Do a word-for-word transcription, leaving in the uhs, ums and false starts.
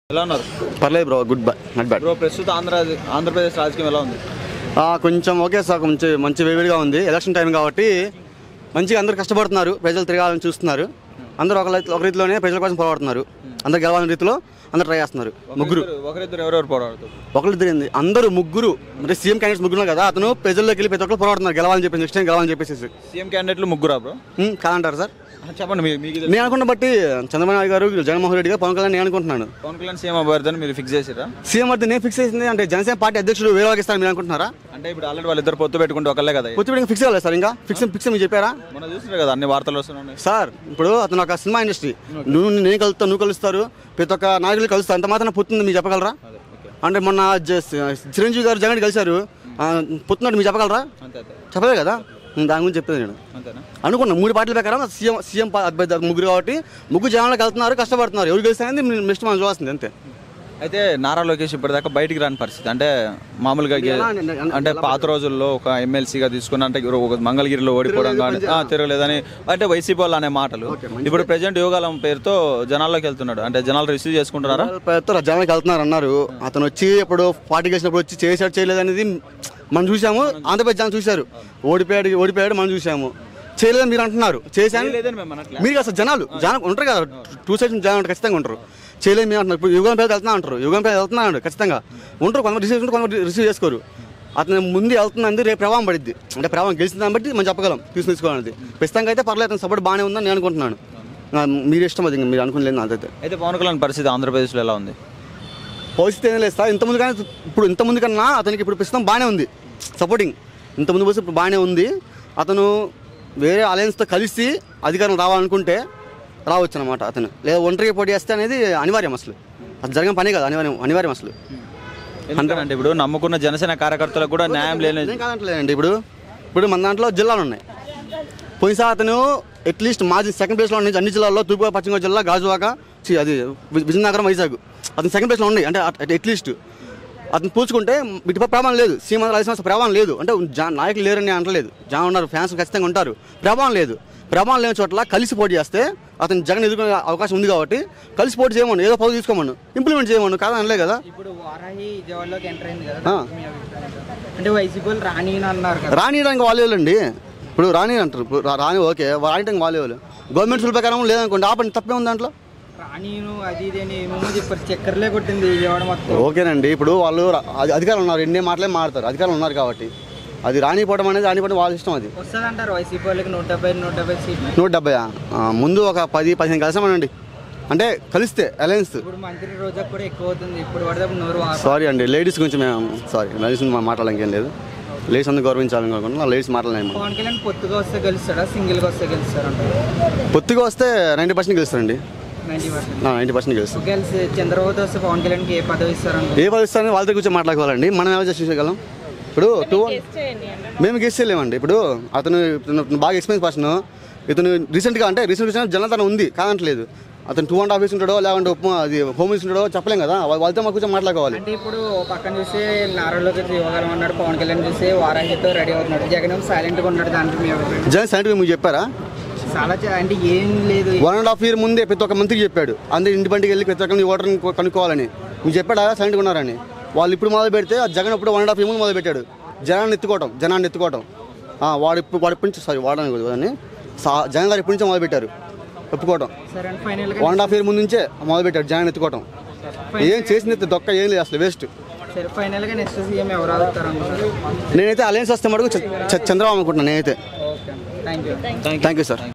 ఎలా ఉన్నారు? పర్లేదు bro, good bye, not bad bro. ప్రస్తుతం ఆంధ్ర ఆంధ్రప్రదేశ్ రాజకీయం ఎలా ఉంది? కొంచెం ఓకే సార్, కొంచెం మంచి వేడిగా ఉంది. ఎలక్షన్ టైం కాబట్టి మంచిగా అందరూ కష్టపడుతున్నారు, ప్రజలు తిరగాలని చూస్తున్నారు. అందరూ ఒక ఒక రీతిలోనే ప్రజల కోసం పోరాడుతున్నారు. అందరు గెలవాలని రీతిలో అందరూ ట్రై చేస్తున్నారు. ముగ్గురు ఒకరిద్దరు ఎవరెవరు పోరాడుతారు? ఒకరిద్దరు ఏంది, అందరూ ముగ్గురు అంటే సీఎం క్యాండిడేట్స్ ముగ్గురు కదా, అతను ప్రజల్లోకి వెళ్ళి ప్రతి ఒక్కరు పోరాడుతున్నారు గెలవాలని చెప్పేసి, నెక్స్ట్ టైం గెలవాలని చెప్పేసి. సీఎం క్యాండిడేట్లు ముగ్గురా బ్రో? కాదంటారు సార్? చెప్పండి. నేను అనుకున్న బట్టి చంద్రబాబు నాయుడు గారు, జగన్మోహన్ రెడ్డి గారు, పవన్ కళ్యాణ్ నేను అనుకుంటున్నాను. పవన్ కళ్యాణ్ సీఎం అభ్యర్థిని మీరు ఫిక్స్ చేసిరా? సీఎం అభ్యర్థి నేను ఫిక్స్ చేసింది అంటే జనసేన పార్టీ అధ్యక్షుడు వేరే వాళ్ళకి ఇస్తారు మీరు అనుకుంటున్నారా? అంటే ఇప్పుడు ఆల్రెడీ వాళ్ళిద్దరు పొత్తు పెట్టుకుంటే ఒకళ్ళే కదా. పొత్తు పెట్టుకుని ఫిక్స్ అవ్వలేదు సార్, ఇంకా ఫిక్స్ ఫిక్స్ మీరు చెప్పారా? మనం చూస్తున్నారు కదా, అన్ని వార్తలు వస్తున్నాయి సార్. ఇప్పుడు అతను ఒక సినిమా ఇండస్ట్రీ, నువ్వు నేను కలుస్తావు, నువ్వు కలుస్తారు, ప్రతి ఒక్క నాయకులు కలుస్తారు, అంత మాత్రం పొత్తుంది మీరు చెప్పగలరా? అంటే మొన్న చిరంజీవి గారు జగన్ కలిశారు, పొత్తున్నట్టు మీరు చెప్పగలరా? చెప్పలేదు కదా. దాని గురించి చెప్పేది నేను అనుకున్నా. మూడు పార్టీల ప్రకారం సీఎం సీఎం అభ్యర్థి ముగ్గురు కాబట్టి ముగ్గురు జనాలకు వెళ్తున్నారు, కష్టపడుతున్నారు. ఎవరు గెలిస్తారనేది నెక్స్ట్ మనం చూడాల్సింది అంతే. అయితే నారా లోకేష్ ఇప్పటిదాకా బయటికి రాని పరిస్థితి. అంటే మామూలుగా అంటే పాత రోజుల్లో ఒక ఎమ్మెల్సీగా తీసుకున్న అంటే ఒక మంగళగిరిలో ఓడిపోవడం కానీ తిరగలేదని అంటే వైసీపీ వాళ్ళు అనే మాటలు. ఇప్పుడు ప్రెజెంట్ యోగాలం పేరుతో జనాల్లోకి వెళ్తున్నాడు. అంటే జనాలు రిసీవ్ చేసుకుంటున్నారా? పేరుతో జనాలకు వెళ్తున్నారు అన్నారు. అతను వచ్చి ఇప్పుడు పార్టీకి వచ్చినప్పుడు వచ్చి చేశాడు చేయలేదు అనేది మనం చూసాము. ఆంధ్రప్రదేశ్ జనం చూశారు. ఓడిపోయాడు ఓడిపోయాడు మనం చూసాము. చేయలేదని మీరు అంటున్నారు, చేశాను మీరు అసలు జనాలు జనం ఉంటారు కదా, టూ సైడ్స్ జనాలు ఖచ్చితంగా ఉంటారు. చేయలేదు మీరు అంటున్నారు. ఇప్పుడు యుగం పేరు వెళ్తున్నా అంటారు, యుగం పేరు వెళ్తున్నా అంటారు ఖచ్చితంగా ఉంటారు. కొంతమంది రిసీవ్ చేసుకుంటే కొంతమంది రిసీవ్ చేసుకోరు. అతను ముందు వెళ్తున్నది రేపు ప్రభావం పడిద్ది. అంటే ప్రభావం గెలిచిన దాన్ని బట్టి మనం చెప్పగలం తీసుకుని తీసుకోవాలనేది. ఖచ్చితంగా అయితే పర్లేదు, అతను సపోర్ట్ బాగానే ఉందని నేను అనుకుంటున్నాను. మీరు ఇష్టం అది, మీరు అనుకోలేదు అదైతే. అయితే పవన్ కళ్యాణ్ పరిస్థితి ఆంధ్రప్రదేశ్లో ఎలా ఉంది? పరిస్థితి ఏం లేదు సార్, ఇంతకుముందు కానీ ఇప్పుడు ఇంతకుముందు కన్నా అతనికి ఇప్పుడు ప్రస్తుతం బాగానే ఉంది సపోర్టింగ్. ఇంతకుముందు పోసి ఇప్పుడు బాగానే ఉంది. అతను వేరే అలయన్స్తో కలిసి అధికారం రావాలనుకుంటే రావచ్చు అనమాట అతను, లేదా ఒంటరిగా పోటీ చేస్తే అనేది అనివార్యం. అసలు అది జరిగిన పనే కదా, అనివార్యం అనివార్యం అసలు. అంటే ఇప్పుడు నమ్ముకున్న జనసేన కార్యకర్తలకు కూడా న్యాయం లేదు కాదంటలేదండి. ఇప్పుడు ఇప్పుడు మన దాంట్లో జిల్లాలు ఉన్నాయి. పోయినసారి అతను అట్లీస్ట్ మాజీ సెకండ్ ప్లేస్లో ఉన్నాయి అన్ని జిల్లాల్లో. తూర్పు పశ్చిమ గోదావరి జిల్లా, గాజువాక, అది విజయనగరం, వైజాగ్ అతను సెకండ్ ప్లేస్లో ఉన్నాయి. అంటే అట్లీస్ట్ అతను పూచుకుంటే ఇటుపై ప్రభావం లేదు. సీఎం రాజస్థాన్ ప్రభావం లేదు. అంటే నాయకులు లేరని అంటలేదు, జనం ఉన్నారు, ఫ్యాన్స్ ఖచ్చితంగా ఉంటారు. ప్రభావం లేదు. ప్రభావం లేని చోట్ల కలిసి పోటీ చేస్తే అతను జగన్ ఎదుర్కొనే అవకాశం ఉంది కాబట్టి కలిసి పోటీ చేయమను, ఏదో పదవి తీసుకోమను, ఇంప్లిమెంట్ చేయమను. కాదు అనలే కదా. రానియడానికి వాళ్ళే వాళ్ళండి. ఇప్పుడు రాని అంటారు, ఇప్పుడు రాని ఓకే, రానియడానికి వాళ్ళే వాళ్ళు. గవర్నమెంట్ రూల్ ప్రకారం లేదనుకోండి, ఆపండి, తప్పే ఉంది దాంట్లో. ఓకేనండి. ఇప్పుడు వాళ్ళు అధికారులు ఉన్నారు, ఎన్ని మాటలే మాడతారు, అధికారులు ఉన్నారు కాబట్టి అది రానిపోవడం అనేది రానిపోవడం వాళ్ళ ఇష్టం. అది నూట డెబ్బై ముందు ఒక పది పదిహేను కలిసామనండి. అంటే కలిస్తే అలయన్స్. సారీ అండి, లేడీస్ గురించి మేము సారీ లేడీస్ గురించి మాట్లాడడం ఇంకేం లేదు. లేడీస్ అందరూ గౌరవించాలని కాకుండా లేడీస్ మాట్లాడలేము. పొత్తుగా వస్తే నైంటీ పర్సెంట్ గెలుస్తారండి. నైంటీ పర్సెంట్ గెలుస్తారు. ఏ పదవి ఇస్తారని వాళ్ళతో కూర్చొని మాట్లాడుకోవాలండి. మనం ఎవరు చేసేయగలం? ఇప్పుడు టూ మేము గెస్ట్ చేయలేమండి. ఇప్పుడు అతను బాగా ఎక్స్పీరియన్స్ పర్సన్. ఇతను రీసెంట్గా అంటే రీసెంట్ జనతన ఉంది కాదంటలేదు. అతను టూ అండ్ హాఫ్ ఇయర్స్ ఉంటాడో లేదంటే అది హోమ్ ఇయర్స్ ఉంటాడో చెప్పలేం కదా. వాళ్ళతో మాకు కూర్చొని మాట్లాడుకోవాలి. అంటే ఇప్పుడు పక్కన చూసి నారాలోకి యువగలం అన్నాడు, పవన్ కళ్యాణ్ చూసి వారాహితో రెడీ అవుతున్నాడు, జగన్ సైలెంట్గా ఉన్నాడు. దాంట్లో జగన్ సైలెంట్గా మీకు చెప్పారా? చాలా అంటే ఏం లేదు. వన్ అండ్ హాఫ్ ఇయర్ ముందే ప్రతి ఒక్క మంత్రికి చెప్పాడు, అందరూ ఇంటి బండికి వెళ్ళి ప్రతి ఒక్కరిని ఓటర్ని కనుక్కోవాలని. మీకు చెప్పాడా సైలెంట్గా ఉన్నారని? వాళ్ళు ఇప్పుడు మొదలు పెడితే జగన్ ఇప్పుడు వన్ అండ్ హాఫ్ ఇయర్ ముందు మొదలు పెట్టాడు జనాన్ని ఎత్తుకోవటం జనాన్ని ఎత్తుకోవటం వాడు ఇప్పుడు వాడి నుంచి సారీ వాడని అని జగన్ గారు ఇప్పటి నుంచే మొదలు పెట్టారు ఒప్పుకోవటం. వన్ అండ్ హాఫ్ ఇయర్ ముందు నుంచే మొదలు పెట్టాడు జగన్ ఎత్తుకోవటం. ఏం చేసింది దొక్క ఏం లేదు అసలు, వేస్ట్. నేనైతే అలయన్స్ వస్తే మటుకు చంద్రబాబు అనుకుంటున్నాను నేనైతే. Thank you sir.